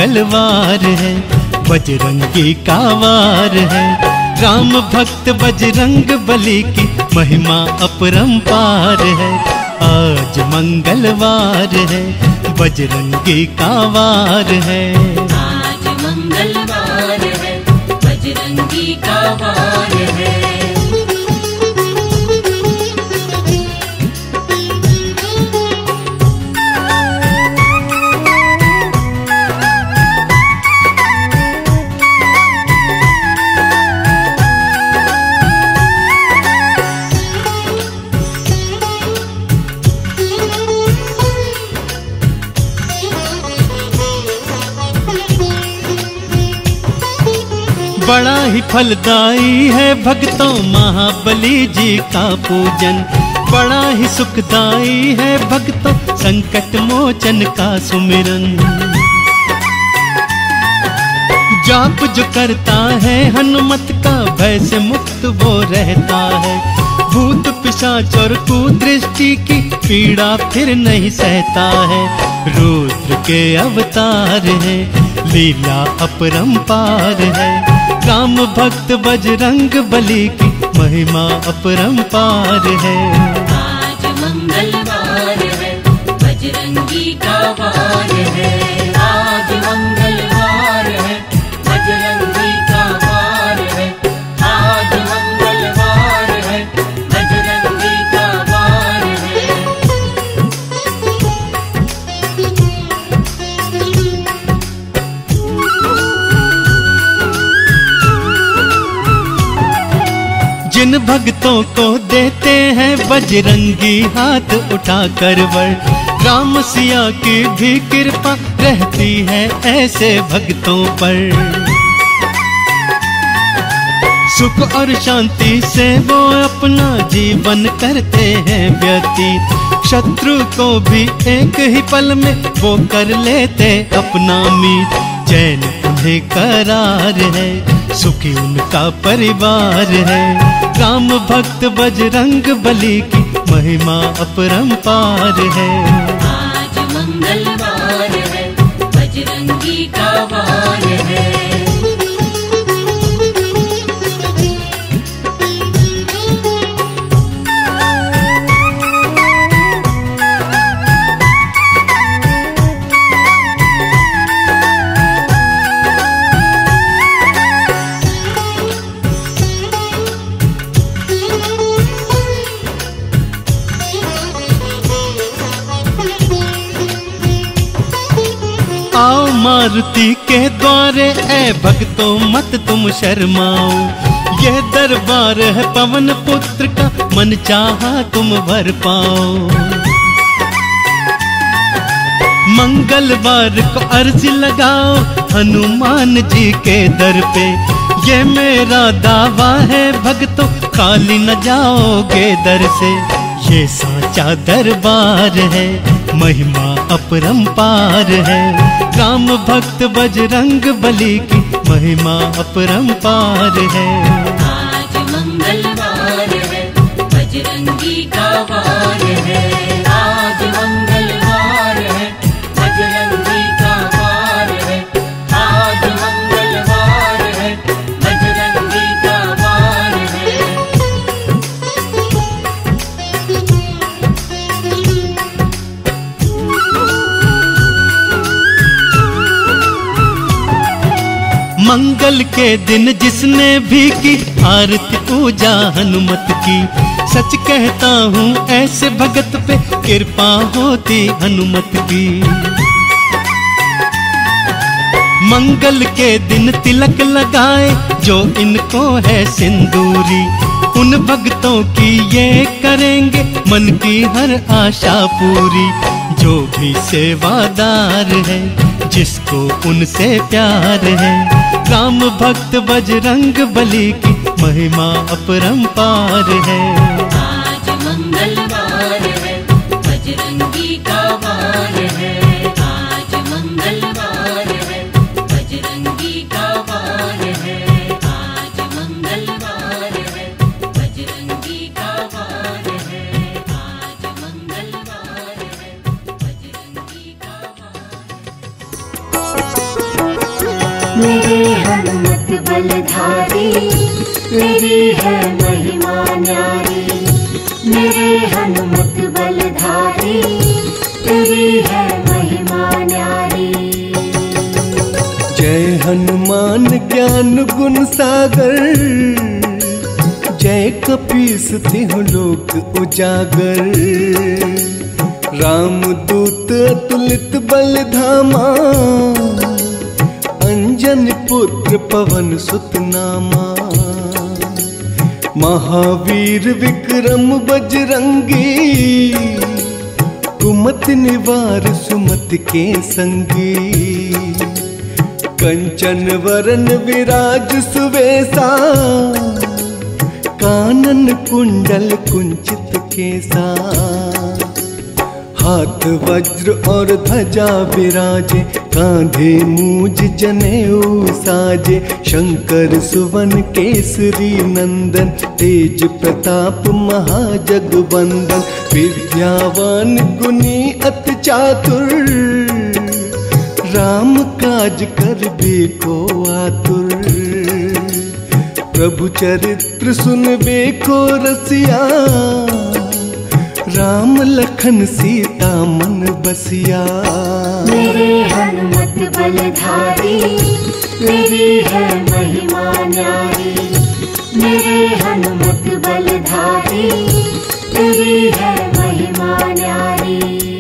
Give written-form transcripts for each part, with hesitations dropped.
मंगलवार है, बजरंगी का वार है। राम भक्त बजरंग बली की महिमा अपरंपार है। आज मंगलवार है, बजरंगी का वार है। आज मंगलवार है, बजरंगी का वार है। बड़ा ही फलदायी है भक्तों महाबली जी का पूजन। बड़ा ही सुखदायी है भक्तों संकट मोचन का सुमिरन। जाप जो करता है हनुमत का, भय से मुक्त वो रहता है। भूत पिशाच और कुदृष्टि की पीड़ा फिर नहीं सहता है। रुद्र के अवतार है, लीला अपरंपार है। राम भक्त बजरंग बली की महिमा अपरंपार है। आज मंगलवार है, बजरंगी का वार है। आज मंगलवार है, बजरंगी का वार है। आज मंगलवार है, बजरंगी का वार है। जिन भक्तों को देते हैं बजरंगी हाथ उठाकर वर, राम सिया की भी कृपा रहती है ऐसे भक्तों पर। सुख और शांति से वो अपना जीवन करते हैं व्यतीत। शत्रु को भी एक ही पल में वो कर लेते अपना मीत। चैन उन्हें करार है, सुखी उनका परिवार है। राम भक्त बजरंग बली की महिमा अपरंपार है। आज मंगलवार है, बजरंगी का वार है। आओ मारुति के द्वारे ऐ भक्तों मत तुम शर्माओ। यह दरबार है पवन पुत्र का, मन चाहा तुम भर पाओ। मंगलवार को अर्जी लगाओ हनुमान जी के दर पे। ये मेरा दावा है भक्तों, खाली न जाओगे दर से। ये साचा दरबार है, महिमा अपरंपार है। राम भक्त बजरंग बली की महिमा अपरंपार है। आज मंगलवार है, बजरंगी का वार है। आज मंगलवार है, बजरंगी का वार है। आज मंगलवार है, बजरंगी का वार है। मंगल के दिन जिसने भी की आरती पूजा हनुमत की। सच कहता हूँ ऐसे भगत पे कृपा होती हनुमत की। मंगल के दिन तिलक लगाए जो इनको है सिंदूरी। उन भक्तों की ये करेंगे मन की हर आशा पूरी। जो भी सेवादार है, जिसको उनसे प्यार है। राम भक्त बजरंग बली की महिमा अपरंपार है। आज मंगलवार है, बजरंगी का वार है। आज मंगलवार है, बजरंगी का वार है। आज मंगलवार है, बजरंगी का वार है। आज मंगलवार है, बजरंगी का वार है। मेरे हनुमत बलधारी, तेरी है महिमा न्यारी। मेरे हनुमत बलधारी, तेरी है महिमा न्यारी। जय हनुमान ज्ञान गुण सागर, जय कपीस तिहुँ लोक उजागर। राम दूत अतुलित बल धामा, अंजन पुत्र पवन सुत नामा। महावीर विक्रम बजरंगी, कुमति निवार सुमति के संगी। कंचन वरन विराज सुवेसा, कानन कुंडल कुंचित केसा। हाथ वज्र और ध्वजा विराजे, कांधे मूज जनेऊ साजे। शंकर सुवन केसरी नंदन, तेज प्रताप महाजगवंदन। विद्यावान गुणी अति चातुर, राम काज करबे को आतुर। प्रभु चरित्र सुनबे को रसिया, राम लखन सीता मन बसिया। मेरे हनुमत बलधारी, तेरी है महिमा न्यारी। मेरे हनुमत बलधारी, तेरी है महिमा न्यारी।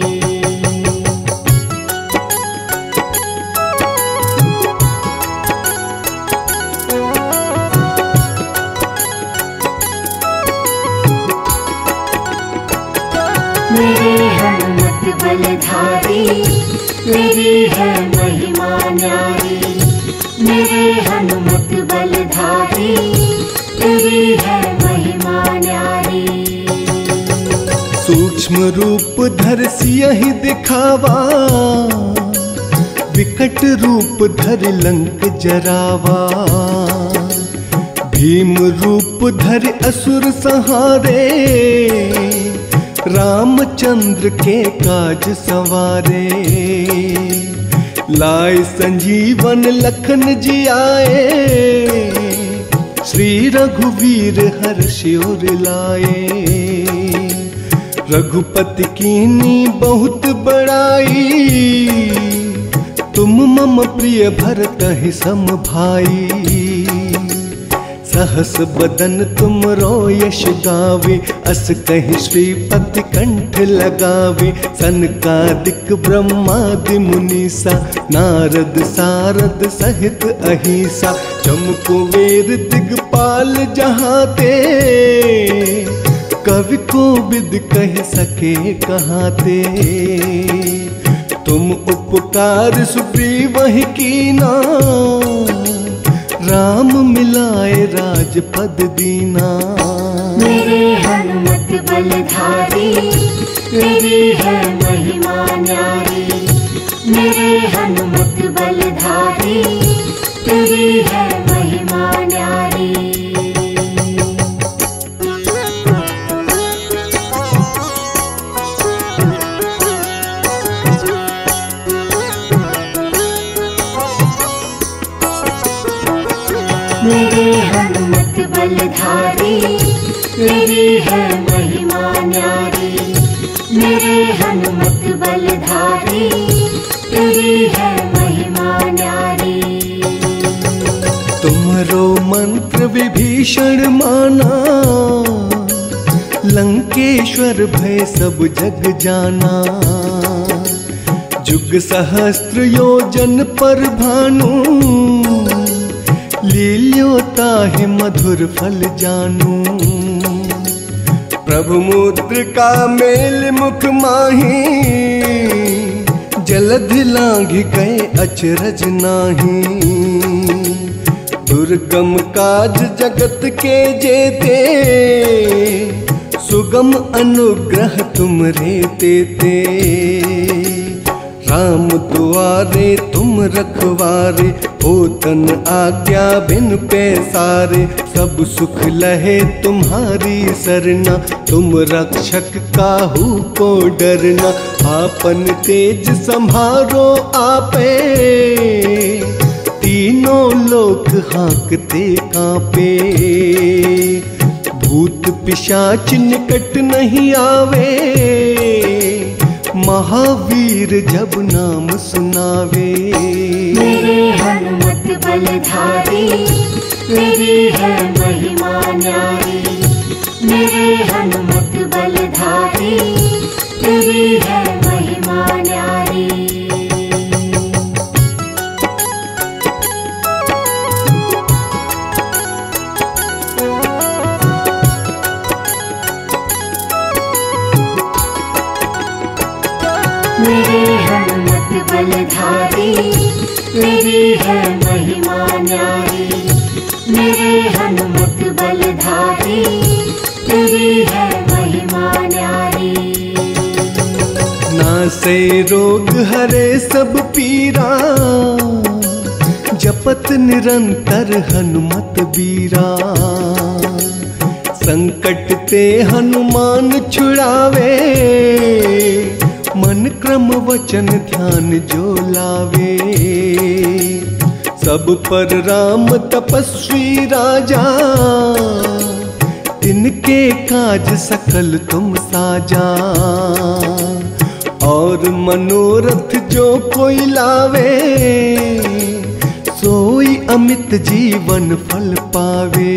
मेरे हनुमत बलधारी, तेरी है महिमा न्यारी। मेरे हनुमत बलधारी, तेरी है महिमा न्यारी। सूक्ष्म रूप धर सियहि दिखावा, विकट रूप धर लंक जरावा। भीम रूप धर असुर संहारे, रामचंद्र के काज सवारे। लाए संजीवन लखन जियाए, श्री रघुवीर हर्षि उर लाए। रघुपति कीनी बहुत बड़ाई, तुम मम प्रिय भरतहि सम भाई। सहस बदन तुम रो यश गावे, अस कहि श्रीपति कंठ लगावे। सनकादिक ब्रह्मादि मुनीसा, नारद सारद सहित अहिसा। चमको वेद दिगपाल जहाते, कवि कोविद कह सके कहाते। तुम उपकार सुग्रीवहि कीना, राम मिलाए राजपद दीना। मेरे हनुमत बलधारी, तेरी है महिमा न्यारी। मेरे हनुमत बलधारी, तेरी है महिमा न्यारी। मेरे हनुमत बलधारी, तेरी है महिमा न्यारी। मेरे हनुमत बलधारी, तेरी है महिमा न्यारी। तुमरो मंत्र विभीषण माना, लंकेश्वर भय सब जग जाना। जुग सहस्त्र योजन पर भानु, लील्यो ताहि मधुर फल जानू। प्रभु मुद्रिका मेल मुख माही, जलधि लांघि गए अचरज नाही। दुर्गम काज जगत के जेते, सुगम अनुग्रह तुमरे तेते। राम दुआरे तुम रखवारे, होतन आज्ञा बिन पैसारे। सब सुख लहे तुम्हारी सरना, तुम रक्षक काहू को डरना। आपन तेज संभारो आपे, तीनों लोक हाँकते कांपे, भूत पिशाच निकट नहीं आवे, महावीर जब नाम सुनावे। मेरे हनुमत बलधारी, तेरी है महिमा न्यारी। मेरे हनुमत बलधारी, तेरी है महिमा न्यारी। मेरे हनुमत बलधारी, तेरी है महिमा न्यारी। मेरे हनुमत बलधारी, तेरी है महिमा न्यारी। नासे रोग हरे सब पीरा, जपत निरंतर हनुमत बीरा। संकट ते हनुमान छुड़ावे, मन क्रम वचन ध्यान जो लावे। सब पर राम तपस्वी राजा, तिनके काज सकल तुम साजा। और मनोरथ जो कोई लावे, सोई अमित जीवन फल पावे।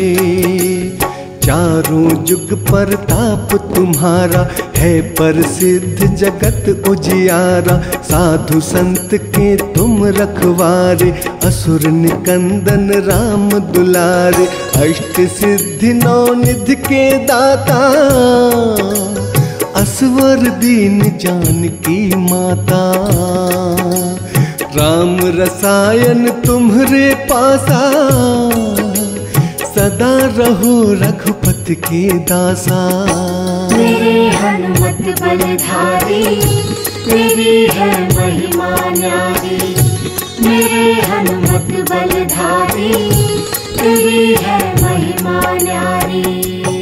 चारों जुग परताप तुम्हारा, है प्रसिद्ध जगत उजियारा। साधु संत के तुम रखवारे, असुर निकंदन राम दुलारे। अष्ट सिद्धि नौ निधि के दाता, असवर दीन जानकी माता। राम रसायन तुम्हरे पासा, सदा रहो रघुपति के दासा। मेरे हनुमत बलधारी, तेरी है महिमा न्यारी। मेरे हनुमत बलधारी, तेरी है महिमा न्यारी।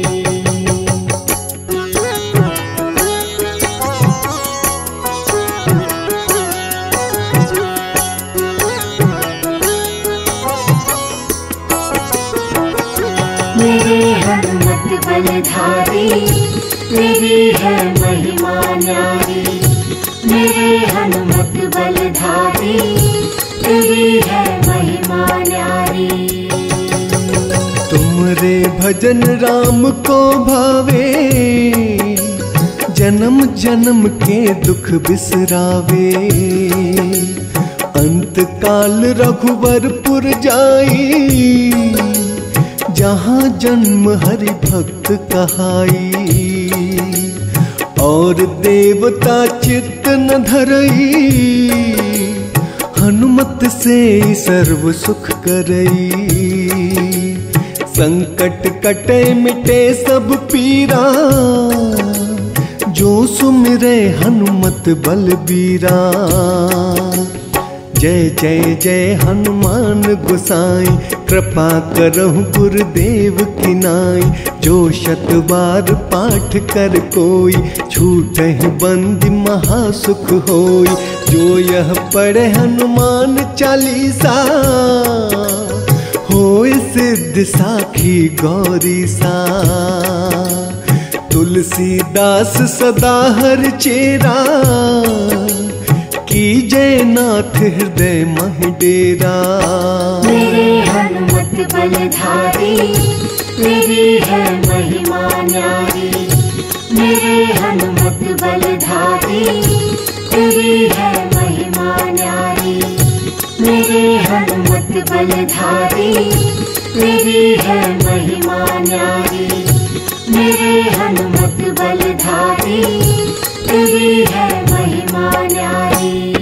मेरे हनुमत बलधारी, तेरी है महिमा न्यारी। मेरे हनुमत बलधारी, तेरी है महिमा न्यारी। तुमरे भजन राम को भावे, जन्म जन्म के दुख बिसरावे। अंत काल रघुवरपुर जाई, जहाँ जन्म हरि भक्त कहाई। और देवता चित्त न धरई, हनुमत से सर्व सुख करई। संकट कटे मिटे सब पीरा, जो सुमिरे हनुमत बलबीरा। जय जय जय हनुमान गोसाई, कृपा करहु गुरुदेव की नाई। जो शत बार पाठ कर कोई, छूटहि बंदी महासुख होई। जो यह पढ़े हनुमान चालीसा, होय सिद्ध साखी गौरी सा। तुलसीदास सदा हर चेरा, की जय नाथ हृदय मह डेरा। मेरे हनुमत बलधारी, तेरी है महिमा न्यारी। मेरे हनुमत बलधारी, तेरी है महिमा न्यारी। मेरे हनुमत बलधारी, तेरी है महिमा न्यारी। मेरे हनुमत बलधारी, तेरी है महिमा न्यारी।